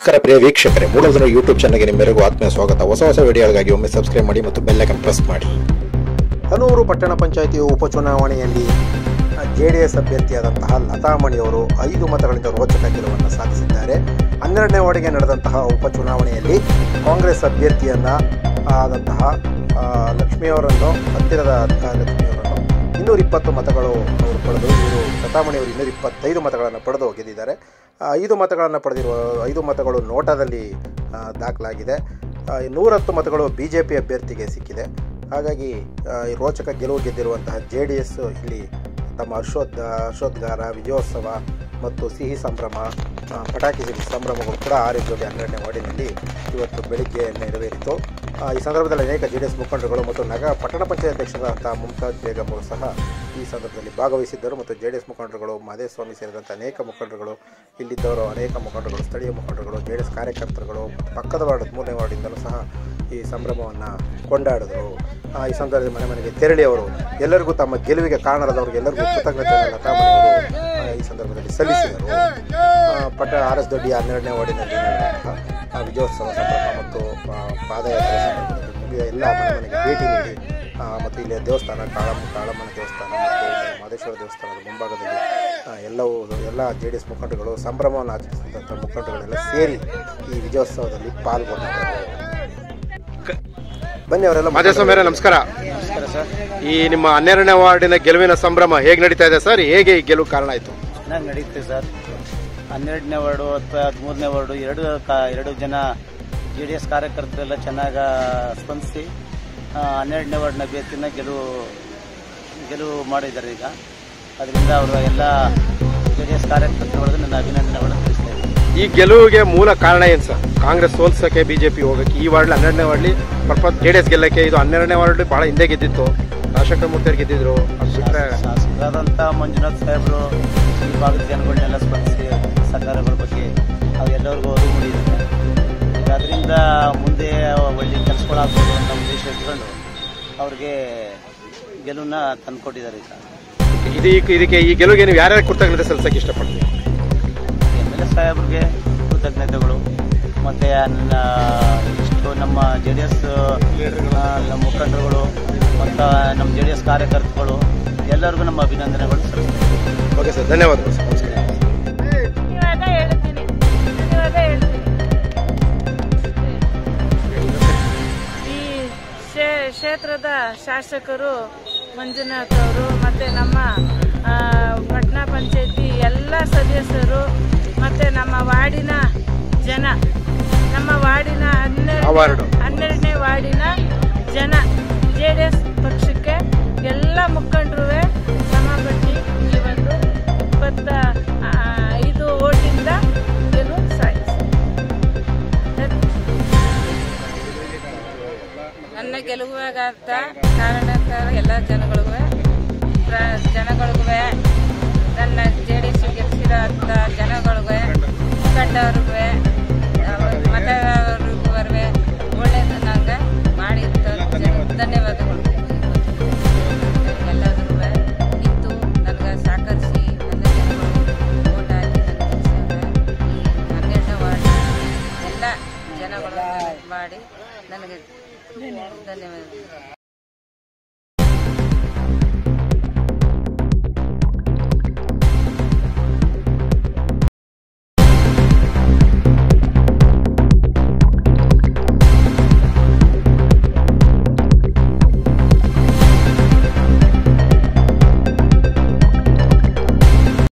ನಮಸ್ಕಾರ ಪ್ರಿಯ ವೀಕ್ಷಕರೇ, ಮೂಲಧ್ವನಿ ಯೂಟ್ಯೂಬ್ ಚಾನಲ್ಗೆ ನಿಮ್ಮೆಲ್ಲರಿಗೂ ಆತ್ಮೀಯ ಸ್ವಾಗತ. ಹೊಸ ವಿಡಿಯೋಗಳಿಗಾಗಿ ಒಮ್ಮೆ ಸಬ್ಸ್ಕ್ರೈಬ್ ಮಾಡಿ ಮತ್ತು ಬೆಲ್ ಐಕಾನ್ ಪ್ರೆಸ್ ಮಾಡಿ. ಹನೂರು ಪಟ್ಟಣ ಪಂಚಾಯಿತಿ ಉಪಚುನಾವಣೆಯಲ್ಲಿ ಜೆಡಿಎಸ್ ಅಭ್ಯರ್ಥಿಯಾದಂತಹ ಲತಾಮಣಿಯವರು 5 ಮತಗಳಿಂದ ರೋಚಕ ಗೆಲುವನ್ನು ಸಾಧಿಸಿದ್ದಾರೆ. 12ನೇ ವಾರ್ಡಿಗೆ ನಡೆದಂತಹ ಉಪಚುನಾವಣೆಯಲ್ಲಿ ಕಾಂಗ್ರೆಸ್ ಅಭ್ಯರ್ಥಿಯನ್ನು ಆದಂತಹ ಲಕ್ಷ್ಮಿಯವರನ್ನು ಹತ್ತಿರದ ಲಕ್ಷ್ಮಿಯವರನ್ನು 220 ಮತಗಳು ಅವರು ಪಡೆದು, ಲತಾಮಣಿಯವರು 225 ಮತಗಳನ್ನು ಪಡೆದು ಗೆದ್ದಿದ್ದಾರೆ. 5 ಮತಗಳನ್ನು ಪಡೆದಿರುವ 5 ಮತಗಳು ನೋಟಾದಲ್ಲಿ ದಾಖಲಾಗಿದೆ. 110 ಮತಗಳು BJP ಅಭ್ಯರ್ಥಿಗೆ ಸಿಕ್ಕಿದೆ. ಹಾಗಾಗಿ ರೋಚಕ ಗೆಲುವು ಗೆದ್ದಿರುವಂತಹ JDS ಇಲ್ಲಿ ತಮ್ಮ ಹರ್ಷೋದ್ಗಾರ, ವಿಜಯೋತ್ಸವ ಮತ್ತು ಸಿಹಿ ಸಂಭ್ರಮ, ಪಟಾಕಿ ಸಂಭ್ರಮಗಳು ಕೂಡ 6 ಜೋಡಿ 12ನೇ ವಾರ್ಡಿನಲ್ಲಿ ಇವತ್ತು ಬೆಳಿಗ್ಗೆ ನೆರವೇರಿತು. ಈ ಸಂದರ್ಭದಲ್ಲಿ ಅನೇಕ JDS ಮುಖಂಡರುಗಳು ಮತ್ತು ಪಟ್ಟಣ ಪಂಚಾಯತ್ ಅಧ್ಯಕ್ಷರಾದಂಥ ಮುಮ್ತಾಜ್ ಬೇಗಂ ಅವರು ಸಹ ಈ ಸಂದರ್ಭದಲ್ಲಿ ಭಾಗವಹಿಸಿದ್ದರು. ಮತ್ತು JDS ಮುಖಂಡರುಗಳು, ಮಾದೇಸ್ವಾಮಿ ಸೇರಿದಂಥ ಅನೇಕ ಮುಖಂಡರುಗಳು, ಇಲ್ಲಿದ್ದವರು ಅನೇಕ ಮುಖಂಡರುಗಳು, ಸ್ಥಳೀಯ ಮುಖಂಡರುಗಳು, JDS ಕಾರ್ಯಕರ್ತರುಗಳು, ಪಕ್ಕದ ವಾರ್ಡ್ 3ನೇ ವಾರ್ಡಿಂದಲೂ ಸಹ ಈ ಸಂಭ್ರಮವನ್ನು ಕೊಂಡಾಡಿದರು. ಈ ಸಂದರ್ಭದಲ್ಲಿ ಮನೆ ಮನೆಗೆ ತೆರಳಿ ಅವರು ಎಲ್ಲರಿಗೂ ತಮ್ಮ ಗೆಲುವಿಗೆ ಕಾರಣರಾದವರಿಗೆ ಎಲ್ಲರಿಗೂ ಕೃತಜ್ಞತೆಯನ್ನು ಲತಾಮಣಿಯವರು ಈ ಸಂದರ್ಭದಲ್ಲಿ ಸಲ್ಲಿಸಿದರು. RS ದೊಡ್ಡಿ 12ನೇ ವಾರ್ಡಿನಲ್ಲಿ ನಡೆದಂತಹ ವಿಜಯೋತ್ಸವ ಸಂಭ್ರಮ ಮತ್ತು ಪಾದಯಾತ್ರೆ ಸಂದರ್ಭದಲ್ಲಿ ಎಲ್ಲ ಮನೆ ಮನೆಗೆ ಭೇಟಿ ನೀಡಿ ಮತ್ತು ಇಲ್ಲಿ ದೇವಸ್ಥಾನ, ಕಾಳಮ್ಮನ ದೇವಸ್ಥಾನ ಮತ್ತು ಮಾದೇಶ್ವರ ದೇವಸ್ಥಾನದ ಮುಂಭಾಗದಲ್ಲಿ ಎಲ್ಲ JDS ಮುಖಂಡರುಗಳು, ಸಂಭ್ರಮವನ್ನು ಆಚರಿಸಿದಂಥ ಮುಖಂಡರುಗಳೆಲ್ಲ ಸೇರಿ ಈ ವಿಜಯೋತ್ಸವದಲ್ಲಿ ಪಾಲ್ಗೊಂಡಿದ್ದಾರೆ. ಬನ್ನಿ ಅವರೆಲ್ಲ. ಮಾದೇಸ್ವಾಮಿ ನಮಸ್ಕಾರ. ನಮಸ್ಕಾರ ಸರ್. ಈ ನಿಮ್ಮ 12ನೇ ವಾರ್ಡಿನ ಗೆಲುವಿನ ಸಂಭ್ರಮ ಹೇಗೆ ನಡೀತಾ ಇದೆ ಸರ್? ಹೇಗೆ ಈ ಗೆಲುವು ಕಾರಣ ಆಯಿತು? ಚೆನ್ನಾಗಿ ನಡೀತೆ ಸರ್. 12ನೇ ವಾರ್ಡು ಅಥವಾ 13ನೇ ವಾರ್ಡು ಎರಡು ಜನ JDS ಕಾರ್ಯಕರ್ತರೆಲ್ಲ ಚೆನ್ನಾಗಿ ಸ್ಪಂದಿಸಿ 12ನೇ ವಾರ್ಡ್ನ ಅಭ್ಯರ್ಥಿನ ಗೆಲುವು ಮಾಡಿದ್ದಾರೆ. ಈಗ ಅದರಿಂದ ಅವರು ಎಲ್ಲ JDS ಕಾರ್ಯಕರ್ತರುಗಳಿಗೆ ನನ್ನ ಅಭಿನಂದನೆಗಳನ್ನು ತಿಳಿಸ್ತಾ ಇದ್ದೀನಿ. ಈ ಗೆಲುವಿಗೆ ಮೂಲ ಕಾರಣ ಏನು ಸರ್? ಕಾಂಗ್ರೆಸ್ ಸೋಲ್ಸಕ್ಕೆ, BJP ಹೋಗಕ್ಕೆ, ಈ ವಾರ್ಡ್ 12ನೇ ವಾರ್ಡ್ಲಿ JDS ಗೆಲ್ಲಕ್ಕೆ. ಇದು 12ನೇ ವಾರ್ಡ್ ಬಹಳ ಹಿಂದೆ ಗೆದ್ದಿತ್ತು, ರಾಜಶೇಖರ ಮೂರ್ತಿಯವರು ಗೆದ್ದಿದ್ರು. ಶಾಸಕರಾದಂಥ ಮಂಜುನಾಥ್ ಸಾಹೇಬರು ಈ ಭಾಗದ ಜನಗಳನ್ನೆಲ್ಲ ಸ್ಪಂದಿಸಿ ಸರ್ಕಾರಗಳ ಬಗ್ಗೆ ಅವೆಲ್ಲರಿಗೂ ಅರಿವು ಮೂಡಿದ್ದಾರೆ. ಈಗ ಅದರಿಂದ ಮುಂದೆ ಒಳ್ಳೆ ಕೆಲಸಗಳಾಗ್ಬೋದು ಅಂತ ಉದ್ದೇಶ ಇಟ್ಕೊಂಡು ಅವ್ರಿಗೆ ಗೆಲುವನ್ನ ತಂದುಕೊಟ್ಟಿದ್ದಾರೆ. ಇದಕ್ಕೆ ಈ ಗೆಲುವಿಗೆ ನೀವು ಯಾರ್ಯಾರು ಕೃತಜ್ಞತೆ ಸಲ್ಲಿಸಕ್ಕೆ ಇಷ್ಟಪಡ್ತೀವಿ? MLA ಸಾಹೇಬ್ರಿಗೆ ಕೃತಜ್ಞತೆಗಳು, ಮತ್ತು ಇಷ್ಟು ನಮ್ಮ JDS ಮುಖಂಡರುಗಳು ಮತ್ತು ನಮ್ಮ JDS ಕಾರ್ಯಕರ್ತರುಗಳು ಎಲ್ಲರಿಗೂ ನಮ್ಮ ಅಭಿನಂದನೆಗಳು ಸಲ್ಲಿಸ್ತೀವಿ. ಓಕೆ ಸರ್, ಧನ್ಯವಾದಗಳು ಸರ್. ನಮಸ್ಕಾರ. ಈ ಕ್ಷೇತ್ರದ ಶಾಸಕರು ಮಂಜುನಾಥ್ ಅವರು ಮತ್ತು ನಮ್ಮ ಪಟ್ಟಣ ಪಂಚಾಯತಿ ಎಲ್ಲ ಸದಸ್ಯರು ಮತ್ತು ನಮ್ಮ ವಾರ್ಡಿನ ಜನ, ನಮ್ಮ ವಾರ್ಡಿನ 12ನೇ ವಾರ್ಡಿನ ಜನ JDS ಪಕ್ಷಕ್ಕೆ ಎಲ್ಲ ಮುಖಂಡರು ಸಮಪಟ್ಟಿ ಇವತ್ತು 25 ಓಟಿಂದ ಗೆಲುವು ಸಾಧಿಸಿ. ನನ್ನ ಗೆಲುವಾಗಂತ ಕಾರಣಕರ್ತರ ಎಲ್ಲ ಜನಗಳಿಗೂ ನನ್ನ JDS ಗೆಲ್ಲಿಸಿರೋ ಅಂಥ ಜನಗಳಿಗೂ, ಮುಖಂಡವ್ರಿಗೂ, ಮತದಾರರಿಗೂ ಒಳ್ಳೆಯದು ನಂಗೆ ಮಾಡಿದ್ದ ಧನ್ಯವಾದಗಳು. ಎಲ್ಲರಿಗೂ ಇತ್ತು ನನಗೆ ಸಹಕರಿಸಿ ನನ್ನ ಜನಗಳು ಓಟ್ ಹಾಕಿ ನನಗೆ ಈ 12ನೇ ವಾರ್ಡ್ ಎಲ್ಲ ಜನಗಳು ಮಾಡಿ ನನಗೆ ಧನ್ಯವಾದಗಳು.